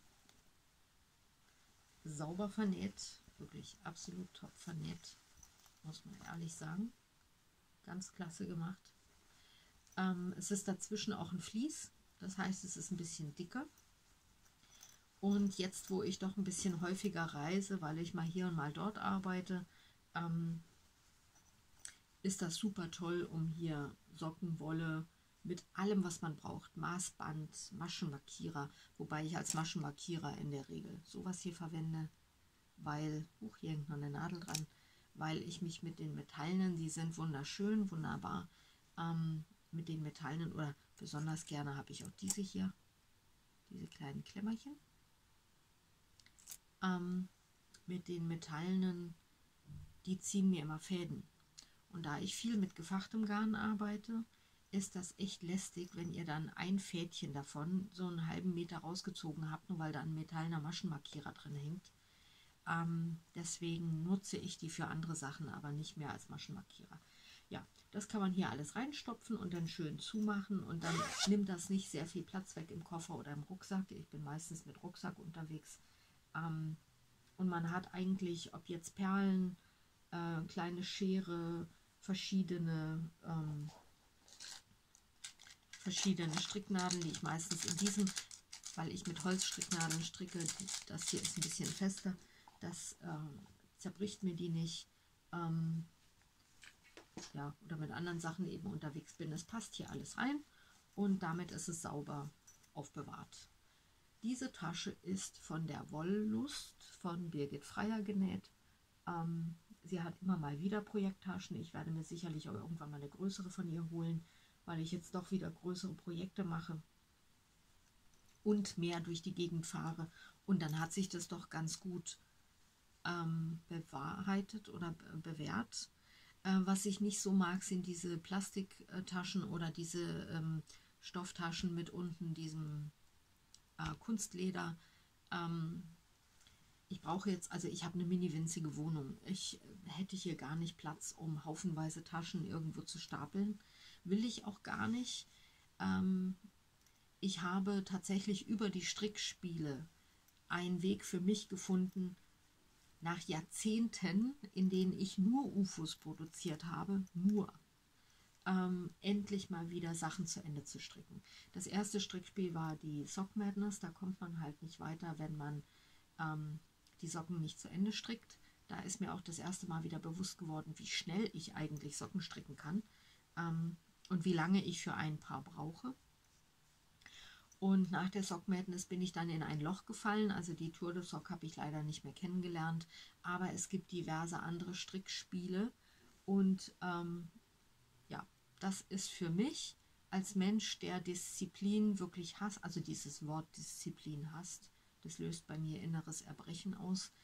sauber vernäht, wirklich absolut top vernäht, muss man ehrlich sagen. Ganz klasse gemacht. Es ist dazwischen auch ein Vlies, das heißt, es ist ein bisschen dicker. Und jetzt, wo ich doch ein bisschen häufiger reise, weil ich mal hier und mal dort arbeite, ist das super toll, um hier Sockenwolle mit allem, was man braucht, Maßband, Maschenmarkierer, wobei ich als Maschenmarkierer in der Regel sowas hier verwende, weil, hier hängt noch eine Nadel dran, weil ich mich mit den Metallenen, die sind wunderschön, wunderbar, mit den Metallenen oder besonders gerne habe ich auch diese hier, diese kleinen Klemmerchen. Mit den Metallenen, die ziehen mir immer Fäden. Und da ich viel mit gefachtem Garn arbeite, ist das echt lästig, wenn ihr dann ein Fädchen davon so einen halben Meter rausgezogen habt, nur weil da ein metallener Maschenmarkierer drin hängt. Deswegen nutze ich die für andere Sachen, aber nicht mehr als Maschenmarkierer. Ja, das kann man hier alles reinstopfen und dann schön zumachen und dann nimmt das nicht sehr viel Platz weg im Koffer oder im Rucksack. Ich bin meistens mit Rucksack unterwegs. Und man hat eigentlich, ob jetzt Perlen, kleine Schere, verschiedene Stricknadeln, die ich meistens in diesem, weil ich mit Holzstricknadeln stricke, das hier ist ein bisschen fester, das zerbricht mir die nicht. Ja, oder mit anderen Sachen eben unterwegs bin. Es passt hier alles rein und damit ist es sauber aufbewahrt. Diese Tasche ist von der Wollust von Birgit Freier genäht. Sie hat immer mal wieder Projekttaschen. Ich werde mir sicherlich auch irgendwann mal eine größere von ihr holen, weil ich jetzt doch wieder größere Projekte mache und mehr durch die Gegend fahre. Und dann hat sich das doch ganz gut bewahrheitet oder bewährt. Was ich nicht so mag, sind diese Plastiktaschen oder diese Stofftaschen mit unten diesem Kunstleder. Ich brauche jetzt, also ich habe eine mini winzige Wohnung. Ich hätte hier gar nicht Platz, um haufenweise Taschen irgendwo zu stapeln. Will ich auch gar nicht. Ich habe tatsächlich über die Strickspiele einen Weg für mich gefunden, nach Jahrzehnten, in denen ich nur UFOs produziert habe, endlich mal wieder Sachen zu Ende zu stricken. Das erste Strickspiel war die Sock Madness. Da kommt man halt nicht weiter, wenn man die Socken nicht zu Ende strickt. Da ist mir auch das erste Mal wieder bewusst geworden, wie schnell ich eigentlich Socken stricken kann und wie lange ich für ein Paar brauche. Und nach der Sock Madness bin ich dann in ein Loch gefallen. Also die Tour de Sock habe ich leider nicht mehr kennengelernt. Aber es gibt diverse andere Strickspiele. Und ja, das ist für mich als Mensch, der Disziplin wirklich hasst, also dieses Wort Disziplin hasst, das löst bei mir inneres Erbrechen aus,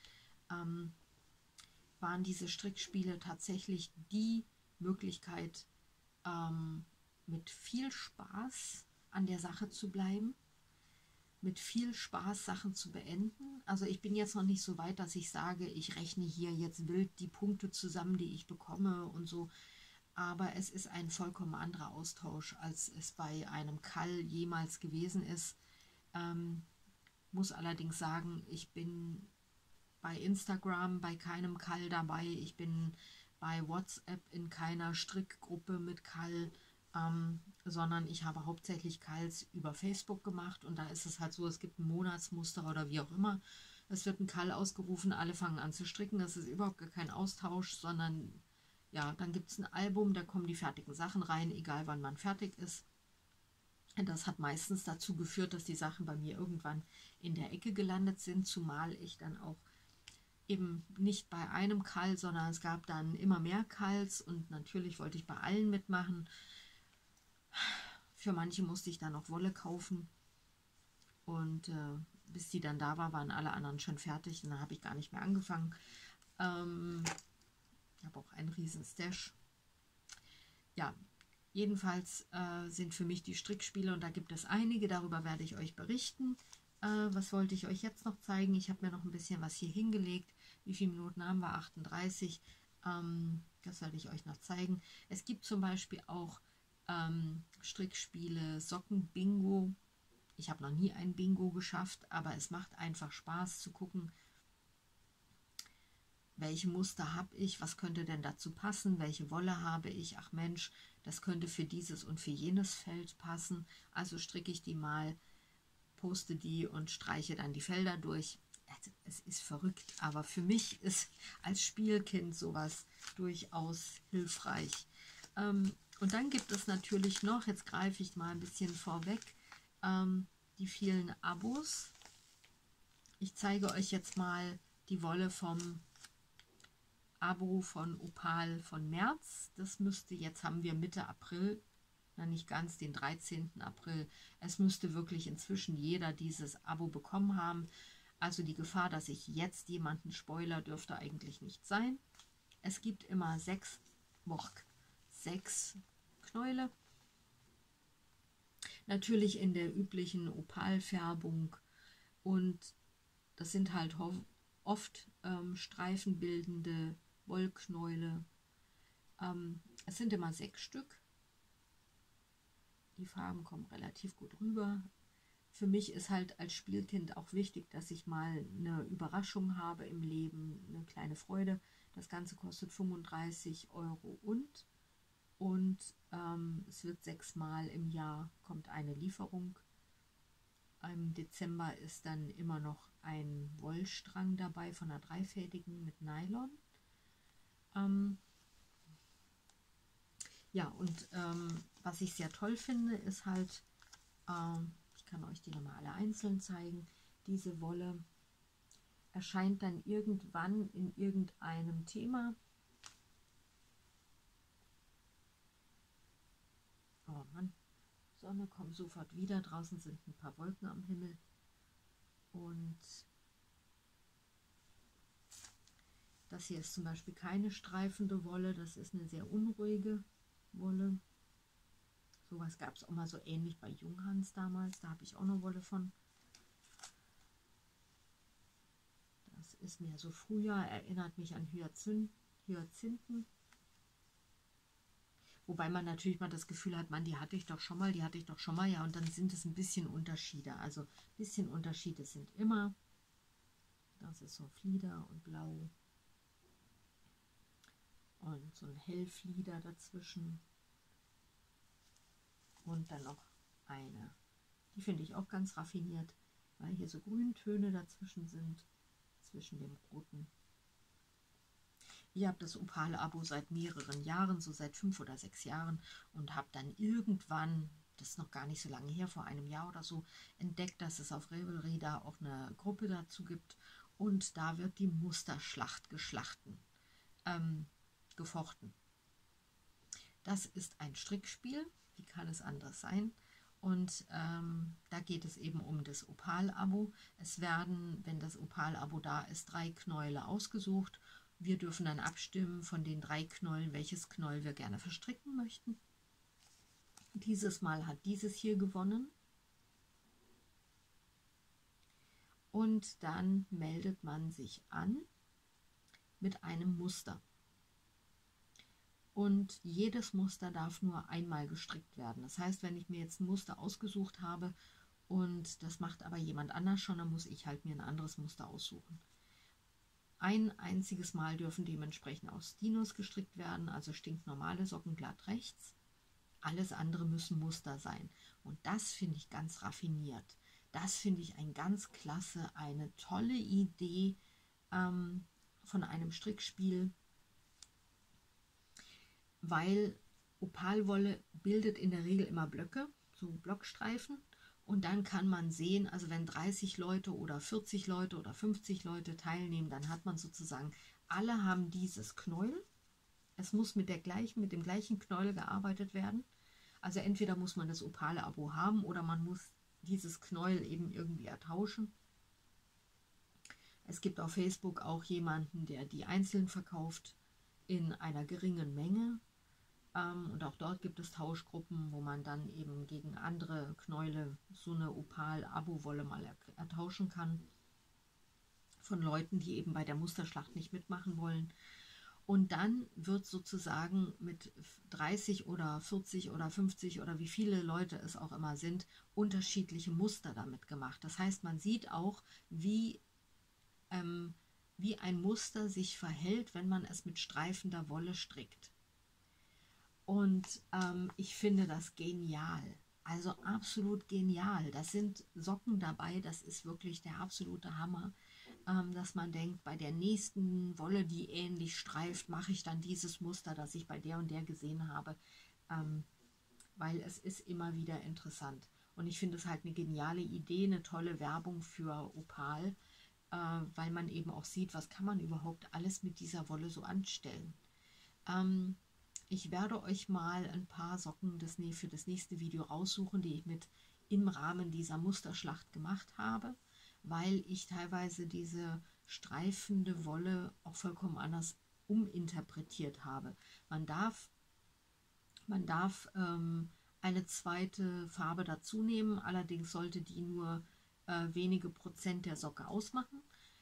waren diese Strickspiele tatsächlich die Möglichkeit, mit viel Spaß an der Sache zu bleiben, mit viel Spaß Sachen zu beenden. Also ich bin jetzt noch nicht so weit, dass ich sage, ich rechne hier jetzt wild die Punkte zusammen, die ich bekomme und so. Aber es ist ein vollkommen anderer Austausch, als es bei einem Kall jemals gewesen ist. Muss allerdings sagen, ich bin bei Instagram bei keinem Kall dabei. Ich bin bei WhatsApp in keiner Strickgruppe mit Kall, sondern ich habe hauptsächlich Kalls über Facebook gemacht und da ist es halt so, es gibt ein Monatsmuster oder wie auch immer. Es wird ein Kall ausgerufen, alle fangen an zu stricken. Das ist überhaupt gar kein Austausch, sondern ja, dann gibt es ein Album, da kommen die fertigen Sachen rein, egal wann man fertig ist. Das hat meistens dazu geführt, dass die Sachen bei mir irgendwann in der Ecke gelandet sind, zumal ich dann auch eben nicht bei einem Kall, sondern es gab dann immer mehr Kalls und natürlich wollte ich bei allen mitmachen. Für manche musste ich dann noch Wolle kaufen und bis die dann da war, waren alle anderen schon fertig und dann habe ich gar nicht mehr angefangen. Ich habe auch einen riesen Stash. Ja, jedenfalls sind für mich die Strickspiele und da gibt es einige, darüber werde ich euch berichten. Was wollte ich euch jetzt noch zeigen? Ich habe mir noch ein bisschen was hier hingelegt. Wie viele Minuten haben wir? 38. Das werde ich euch noch zeigen. Es gibt zum Beispiel auch Strickspiele, Socken-Bingo. Ich habe noch nie ein Bingo geschafft, aber es macht einfach Spaß zu gucken, welche Muster habe ich, was könnte denn dazu passen, welche Wolle habe ich, ach Mensch, das könnte für dieses und für jenes Feld passen. Also stricke ich die mal, poste die und streiche dann die Felder durch. Es ist verrückt, aber für mich ist als Spielkind sowas durchaus hilfreich. Und dann gibt es natürlich noch, jetzt greife ich mal ein bisschen vorweg, die vielen Abos. Ich zeige euch jetzt mal die Wolle vom Abo von Opal von März. Das müsste, jetzt haben wir Mitte April, na nicht ganz, den 13. April. Es müsste wirklich inzwischen jeder dieses Abo bekommen haben. Also die Gefahr, dass ich jetzt jemanden spoiler, dürfte eigentlich nicht sein. Es gibt immer 6 Knäule Natürlich in der üblichen Opalfärbung, und das sind halt oft streifenbildende Wollknäule. Es sind immer 6 Stück. Die Farben kommen relativ gut rüber. Für mich ist halt als Spielkind auch wichtig, dass ich mal eine Überraschung habe im Leben, eine kleine Freude. Das Ganze kostet 35 Euro und es wird 6-mal im Jahr kommt eine Lieferung. Im Dezember ist dann immer noch ein Wollstrang dabei von einer dreifädigen mit Nylon. Ja, und was ich sehr toll finde, ist halt, ich kann euch die nochmal alle einzeln zeigen, diese Wolle erscheint dann irgendwann in irgendeinem Thema. Oh Mann, Sonne kommt sofort wieder, draußen sind ein paar Wolken am Himmel. Und das hier ist zum Beispiel keine streifende Wolle, das ist eine sehr unruhige Wolle. Sowas gab es auch mal so ähnlich bei Junghans damals, da habe ich auch eine Wolle von. Das ist mehr so Frühjahr, erinnert mich an Hyazinthen. Wobei man natürlich mal das Gefühl hat, Mann, die hatte ich doch schon mal, ja, und dann sind es ein bisschen Unterschiede. Also ein bisschen Unterschiede sind immer. Das ist so Flieder und Blau. Und so ein Hellflieder dazwischen. Und dann noch eine. Die finde ich auch ganz raffiniert, weil hier so Grüntöne dazwischen sind, zwischen dem Roten. Ich habe das Opal-Abo seit mehreren Jahren, so seit 5 oder 6 Jahren, und habe dann irgendwann, das ist noch gar nicht so lange her, vor einem Jahr oder so, entdeckt, dass es auf Ravelry da auch eine Gruppe dazu gibt, und da wird die Musterschlacht gefochten. Das ist ein Strickspiel, wie kann es anders sein? Und da geht es eben um das Opal-Abo. Es werden, wenn das Opal-Abo da ist, 3 Knäule ausgesucht. Wir dürfen dann abstimmen von den 3 Knäulen, welches Knäuel wir gerne verstricken möchten. Dieses Mal hat dieses hier gewonnen. Und dann meldet man sich an mit einem Muster. Und jedes Muster darf nur einmal gestrickt werden. Das heißt, wenn ich mir jetzt ein Muster ausgesucht habe und das macht aber jemand anders schon, dann muss ich halt mir ein anderes Muster aussuchen. Ein einziges Mal dürfen dementsprechend auch Stinos gestrickt werden, also stinknormale Socken glatt rechts. Alles andere müssen Muster sein. Und das finde ich ganz raffiniert. Das finde ich ein ganz klasse, eine tolle Idee von einem Strickspiel, weil Opalwolle bildet in der Regel immer Blöcke, so Blockstreifen. Und dann kann man sehen, also wenn 30 Leute oder 40 Leute oder 50 Leute teilnehmen, dann hat man sozusagen, alle haben dieses Knäuel. Es muss mit dem gleichen Knäuel gearbeitet werden. Also entweder muss man das Opale-Abo haben oder man muss dieses Knäuel eben irgendwie ertauschen. Es gibt auf Facebook auch jemanden, der die einzeln verkauft in einer geringen Menge. Und auch dort gibt es Tauschgruppen, wo man dann eben gegen andere Knäule so eine Opal-Abo-Wolle mal ertauschen kann. Von Leuten, die eben bei der Musterschlacht nicht mitmachen wollen. Und dann wird sozusagen mit 30 oder 40 oder 50 oder wie viele Leute es auch immer sind, unterschiedliche Muster damit gemacht. Das heißt, man sieht auch, wie ein Muster sich verhält, wenn man es mit streifender Wolle strickt. Und ich finde das genial. Also absolut genial. Das sind Socken dabei, das ist wirklich der absolute Hammer. Dass man denkt, bei der nächsten Wolle, die ähnlich streift, mache ich dann dieses Muster, das ich bei der und der gesehen habe. Weil es ist immer wieder interessant. Und ich finde es halt eine geniale Idee, eine tolle Werbung für Opal, weil man eben auch sieht, was kann man überhaupt alles mit dieser Wolle so anstellen. Ich werde euch mal ein paar Socken für das nächste Video raussuchen, die ich im Rahmen dieser Musterschlacht gemacht habe, weil ich teilweise diese streifende Wolle auch vollkommen anders uminterpretiert habe. Man darf eine zweite Farbe dazu nehmen, allerdings sollte die nur wenige Prozent der Socke ausmachen.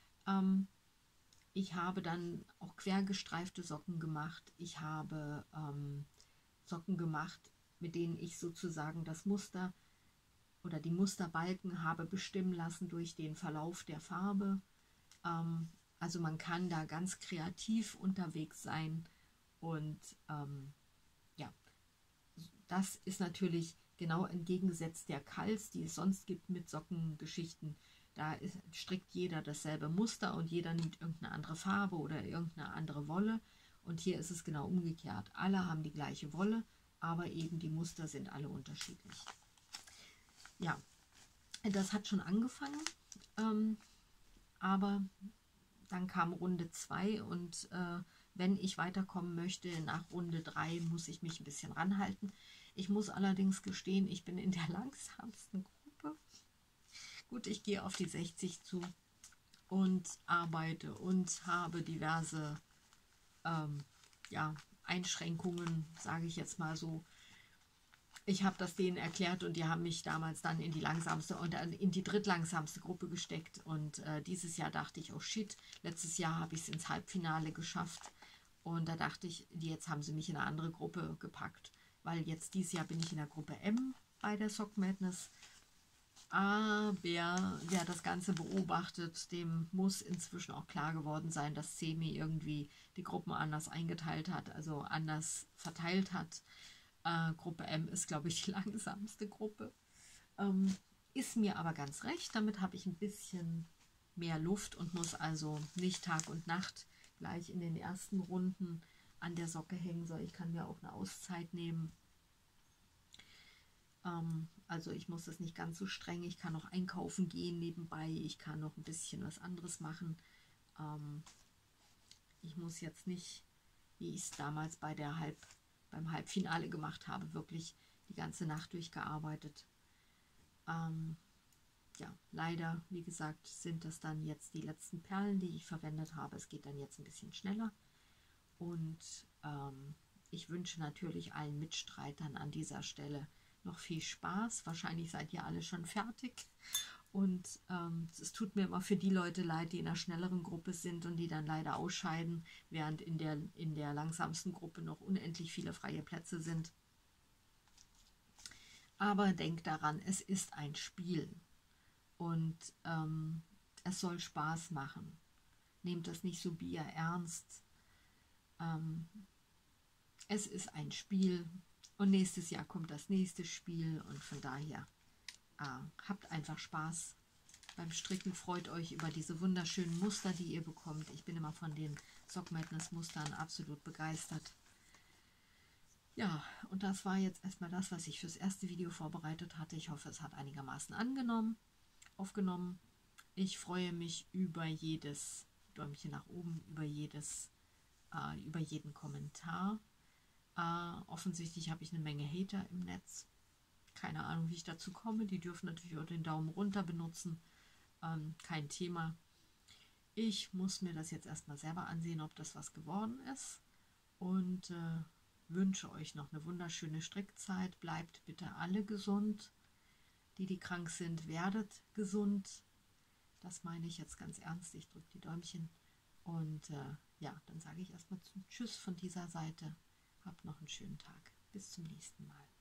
Ich habe dann auch quergestreifte Socken gemacht. Ich habe Socken gemacht, mit denen ich sozusagen das Muster oder die Musterbalken habe bestimmen lassen durch den Verlauf der Farbe. Also man kann da ganz kreativ unterwegs sein und ja, das ist natürlich genau entgegengesetzt der Kals, die es sonst gibt mit Sockengeschichten. Da strickt jeder dasselbe Muster und jeder nimmt irgendeine andere Farbe oder irgendeine andere Wolle. Und hier ist es genau umgekehrt. Alle haben die gleiche Wolle, aber eben die Muster sind alle unterschiedlich. Ja, das hat schon angefangen, aber dann kam Runde 2 und wenn ich weiterkommen möchte nach Runde 3, muss ich mich ein bisschen ranhalten. Ich muss allerdings gestehen, ich bin in der langsamsten Gruppe. Gut, ich gehe auf die 60 zu und arbeite und habe diverse ja, Einschränkungen, sage ich jetzt mal so. Ich habe das denen erklärt und die haben mich damals dann in die langsamste und in die drittlangsamste Gruppe gesteckt. Und dieses Jahr dachte ich, oh shit, letztes Jahr habe ich es ins Halbfinale geschafft. Und da dachte ich, jetzt haben sie mich in eine andere Gruppe gepackt. Weil jetzt dieses Jahr bin ich in der Gruppe M bei der Sock Madness. Aber wer das Ganze beobachtet, dem muss inzwischen auch klar geworden sein, dass CEMI irgendwie die Gruppen anders eingeteilt hat, also anders verteilt hat. Gruppe M ist, glaube ich, die langsamste Gruppe. Ist mir aber ganz recht, damit habe ich ein bisschen mehr Luft und muss also nicht Tag und Nacht gleich in den ersten Runden an der Socke hängen, sondern ich kann mir auch eine Auszeit nehmen. Also ich muss das nicht ganz so streng, ich kann noch einkaufen gehen nebenbei, ich kann noch ein bisschen was anderes machen. Ich muss jetzt nicht, wie ich es damals beim Halbfinale gemacht habe, wirklich die ganze Nacht durchgearbeitet. Ja, leider, wie gesagt, sind das dann jetzt die letzten Perlen, die ich verwendet habe. Es geht dann jetzt ein bisschen schneller. Und ich wünsche natürlich allen Mitstreitern an dieser Stelle noch viel Spaß. Wahrscheinlich seid ihr alle schon fertig. Und es tut mir immer für die Leute leid, die in einer schnelleren Gruppe sind und die dann leider ausscheiden, während in der langsamsten Gruppe noch unendlich viele freie Plätze sind. Aber denkt daran, es ist ein Spiel und es soll Spaß machen. Nehmt das nicht so bierernst. Es ist ein Spiel und nächstes Jahr kommt das nächste Spiel und von daher habt einfach Spaß beim Stricken, freut euch über diese wunderschönen Muster, die ihr bekommt. Ich bin immer von den Sock Madness Mustern absolut begeistert. Ja, und das war jetzt erstmal das, was ich fürs erste Video vorbereitet hatte. Ich hoffe, es hat einigermaßen aufgenommen. Ich freue mich über jedes Däumchen nach oben, über jeden Kommentar. Offensichtlich habe ich eine Menge Hater im Netz. Keine Ahnung, wie ich dazu komme. Die dürfen natürlich auch den Daumen runter benutzen. Kein Thema. Ich muss mir das jetzt erstmal selber ansehen, ob das was geworden ist. Und wünsche euch noch eine wunderschöne Strickzeit. Bleibt bitte alle gesund. Die krank sind, werdet gesund. Das meine ich jetzt ganz ernst. Ich drücke die Däumchen. Und ja, dann sage ich erstmal Tschüss von dieser Seite. Habt noch einen schönen Tag. Bis zum nächsten Mal.